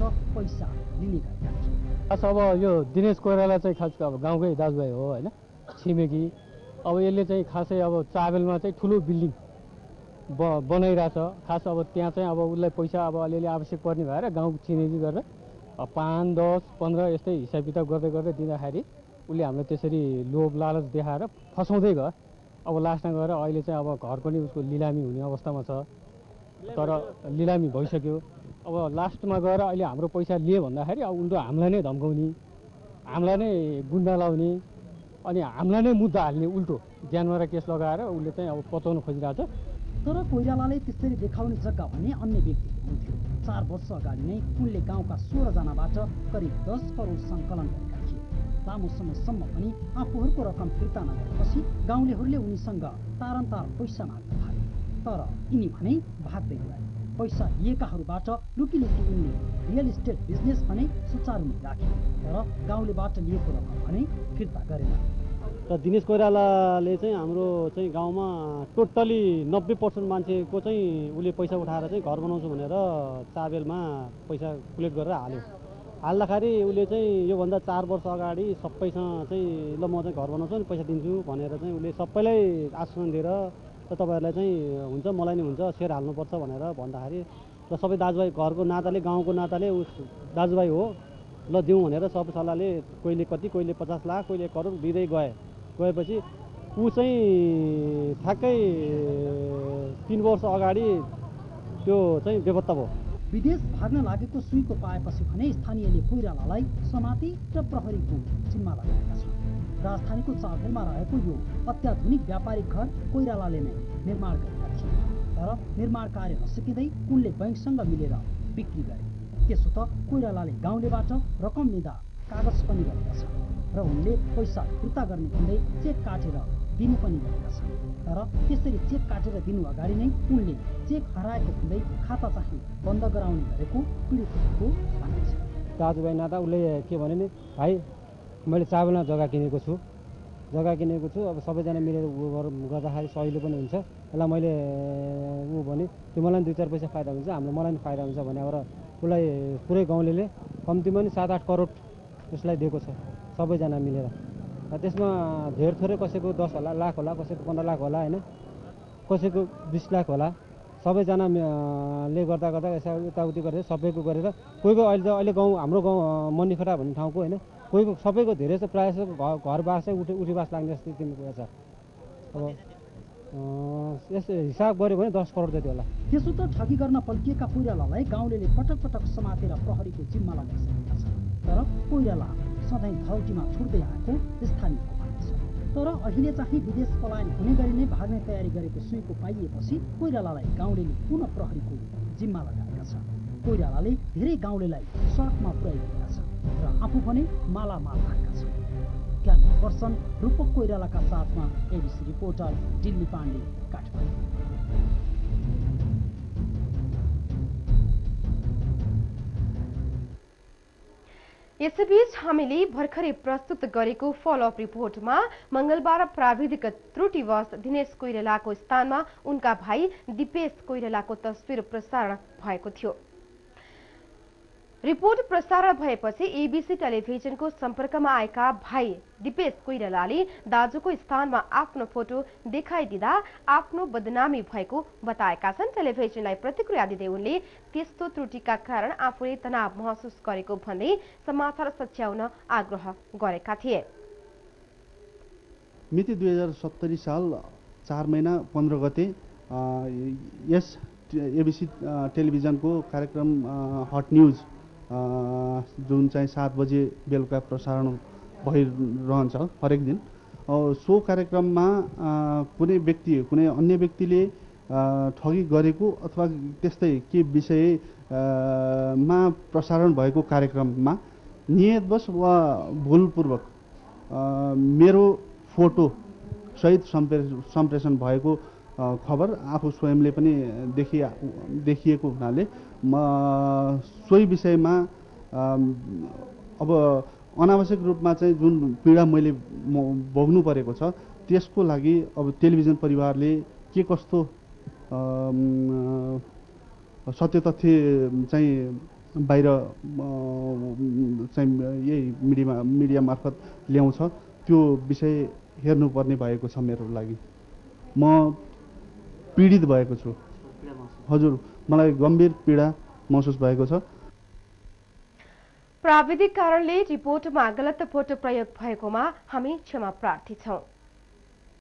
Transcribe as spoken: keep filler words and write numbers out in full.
पैसा लिने गरेका थिए। खास अब यो दिनेश कोइराला चाहिँ खास अब गाउँकै दाजुभाइ हो होइन, छिमेकी। अब यसले चाहिँ खासै अब चाबेलमा चाहिँ ठुलो बिल्डिङ ब बनाइरहेछ। खास अब त्यहाँ चाहिँ अब उसलाई पैसा अब अलिअलि आवश्यक पर्ने भएर गाउँ छिमेकी गरेर पाँच दस पन्ध्र यस्तै हिसाब किताब गर्दै गर्दै दिँदाखेरि उसले हामीलाई त्यसरी लोभ लालच देखाएर फसाउँदै गयो। अब लास्टमा गएर अहिले चाहिँ अब घर पनि उसको लिलामी हुने अवस्थामा छ, तर लिलामी भइसक्यो। अब लास्टमा गएर अहिले हाम्रो पैसा लिए भन्दाखेरि अब उल्टो हामीलाई नै धम्काउने, हामीलाई नै गुन्डा लाउने, अनि हामीलाई नै मुद्दा हाल्ने, उल्टो ज्यानमारा केस लगाएर उसले चाहिँ अब पचाउन खोजिरहेछ। तर कोइरालाले त्यसरी देखाउने जग्गा भने अन्य व्यक्ति हुनुहुन्थ्यो। चार वर्ष अगाडि नै उनले गाउँका सोह्रजनाबाट करिब दस करोड सङ्कलन गरेका थिए। लामो समयसम्म पनि आफूहरूको रकम फिर्ता नगरेपछि गाउँलेहरूले उनीसँग तारन्तार पैसा माग्न थाले। तर यिनी भने भाग्दै गए। पैसा लिएकाहरूबाट लुकी लुकी उनले रियल इस्टेट बिजनेस भने सुचारुमै राखे, तर गाउँलेबाट लिएको रकम भने फिर्ता गरेन। र दिनेश कोइरालाले चाहिँ हाम्रो चाहिँ गाउँमा टोटली नब्बे पर्सेन्ट मान्छेको चाहिँ उसले पैसा उठाएर चाहिँ घर बनाउँछु भनेर चाबेलमा पैसा कलेक्ट गरेर हाल्यो। हाल्दाखेरि उसले चाहिँ योभन्दा चार वर्ष अगाडि सबैसँग चाहिँ ल म चाहिँ घर बनाउँछु अनि पैसा दिन्छु भनेर चाहिँ उसले सबैलाई आश्वासन दिएर र तपाईँहरूलाई चाहिँ हुन्छ, मलाई नि हुन्छ, सेयर हाल्नुपर्छ भनेर भन्दाखेरि र सबै दाजुभाइ घरको नाताले गाउँको नाताले उस दाजुभाइ हो ल दिउँ भनेर सब सल्लाहले कहिले कति कहिले पचास लाख कहिले एक करोड दिँदै गए। गएपछि ऊ चाहिँ ठ्याक्कै तिन वर्ष अगाडि त्यो चाहिँ बेपत्ता भयो। विदेश भाग्न लागेको सुइँको पाएपछि भने स्थानीयले कोइरालालाई समाती र प्रहरीको जिम्मा लगाएका छन्। राजधानीको चाबेलमा रहेको यो अत्याधुनिक व्यापारिक घर कोइरालाले नै निर्माण गरेका थिए। तर निर्माण कार्य नसकिँदै उनले बैंकसँग मिलेर बिक्री गरे। त्यसो त कोइरालाले गाउँलेबाट रकम लिँदा कागज पनि गरेका छन् र उनले पैसा फिर्ता गर्ने भन्दै चेक काटेर दिनु पनि गरेका छन्। तर त्यसरी चेक काटेर दिनु अगाडि नै उनले चेक हराएको भन्दै खाता चाहिँ बन्द गराउने गरेको पीडितहरूको भनाइ छ। दाजुभाइ नाता उसले के भने नि, भाइ मैले चाबेलमा जग्गा किनेको छु जग्गा किनेको छु अब सबैजना मिलेर उ गर्दाखेरि सहिलो पनि हुन्छ, यसलाई मैले ऊ भने त्यो मलाई दुई चार पैसा फाइदा हुन्छ, हाम्रो मलाई पनि फाइदा हुन्छ भने अब उसलाई पुरै गाउँले कम्तीमा नि सात आठ करोड उसलाई दिएको छ सबैजना मिलेर। त्यसमा धेर थोरै कसैको दस होला लाख होला, कसैको पन्ध्र लाख होला होइन, कसैको बिस लाख होला। सबैजनाले गर्दा गर्दा यसो यताउति गरेर सबैको गरेर कोही कोही अहिले त अहिले गाउँ हाम्रो गाउँ मन्निखटा भन्ने ठाउँको होइन, कोही सबैको धेरै चाहिँ प्रायः जस्तो घर बास चाहिँ उठी उठी बास लाग्ने जस्तो तिम्रो छ। अब यस्तो हिसाब गऱ्यो भने दस करोड जति होला। त्यसो त ठगी गर्न पल्किएका कोइरालालाई गाउँलेले पटक पटक समातेर प्रहरीको जिम्मा लगाइसकेका छन्। तर कोइराला सधैँ धौटीमा छुट्दै आएको स्थानीयको भनाइ छ। तर अहिले चाहिँ विदेश पलायन हुने गरी नै भाग्ने तयारी गरेको सुइँको पाइएपछि कोइरालालाई गाउँलेले पुनः प्रहरीको जिम्मा लगाएका छन्। कोइरालाले धेरै गाउँलेलाई सडकमा पुर्याइदिएका छन् र आफू भने मालामाल भएका छन्। क्यामेरा पर्सन रूपक कोइरालाका साथमा एबिसी रिपोर्टर दिल्ली पाण्डे, काठमाडौँ। यसैबीच हामीले भर्खरै प्रस्तुत गरेको फलोअप रिपोर्टमा मंगलबार प्राविधिक त्रुटिवश दिनेश कोइरालाको स्थानमा उनका भाइ दिपेश कोइरालाको तस्बिर प्रसारण भएको थियो। रिपोर्ट प्रसारण भएपछि एबीसी टेलिभिजनको सम्पर्कमा आएका भाइ दिपेश कोइरालाले दाजुको स्थानमा आफ्नो फोटो देखाइदिँदा आफ्नो बदनामी भएको बताएका छन्। टेलिभिजनलाई प्रतिक्रिया दिँदै उनले त्यस्तो त्रुटिका कारण आफूले तनाव महसुस गरेको भन्दै समाचार सच्याउन आग्रह गरेका थिए। मिति दुई हजार सत्तरी साल चार महिना पन्ध्र गते यस एबीसी टेलिभिजनको कार्यक्रम हट न्यूज जुन चाहिँ सात बजे बेलुका प्रसारण भइरहन्छ हरेक दिन, सो कार्यक्रममा कुनै व्यक्ति कुनै अन्य व्यक्तिले ठगी गरेको अथवा त्यस्तै के विषयमा प्रसारण भएको कार्यक्रममा नियतवश वा भुलपूर्वक मेरो फोटो सहित सम्प्रेषण भएको खबर आफू स्वयंले पनि देखिया देखिएको हुनाले म सोही विषयमा अब अनावश्यक रूपमा चाहिँ जुन पीडा मैले भोग्नु परेको छ त्यसको लागि अब टेलिभिजन परिवारले के कस्तो सत्य तथ्य चाहिँ बाहिर चाहिँ यही मिडियामा मिडिया मार्फत ल्याउँछ त्यो विषय हेर्नुपर्ने भएको छ मेरो लागि। म पीडित भएको छु हजुर, मलाई गम्भीर पीडा महसुस भएको छ। प्राविधिक कारणले रिपोर्टमा गलत फोटो प्रयोग भएकोमा हामी क्षमा प्रार्थी छौं।